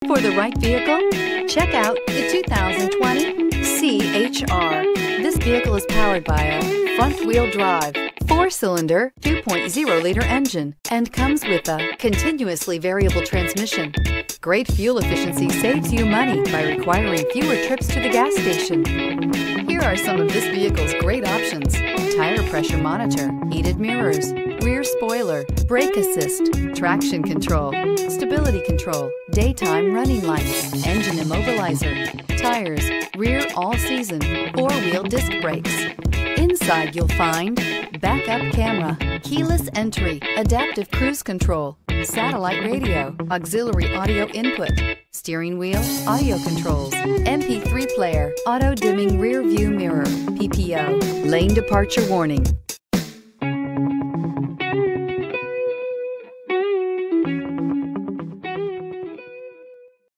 For the right vehicle, check out the 2020 CHR. This vehicle is powered by a front-wheel drive, 4-cylinder, 2.0-liter engine, and comes with a continuously variable transmission. Great fuel efficiency saves you money by requiring fewer trips to the gas station. Here are some of this vehicle's great options: tire pressure monitor, heated mirrors, rear spoiler, brake assist, traction control, stability control, daytime running lights, engine immobilizer, tires, rear all-season, 4-wheel disc brakes. Inside you'll find backup camera, keyless entry, adaptive cruise control, satellite radio, auxiliary audio input, steering wheel audio controls, MP3 player, auto-dimming rear view mirror, PPO, lane departure warning.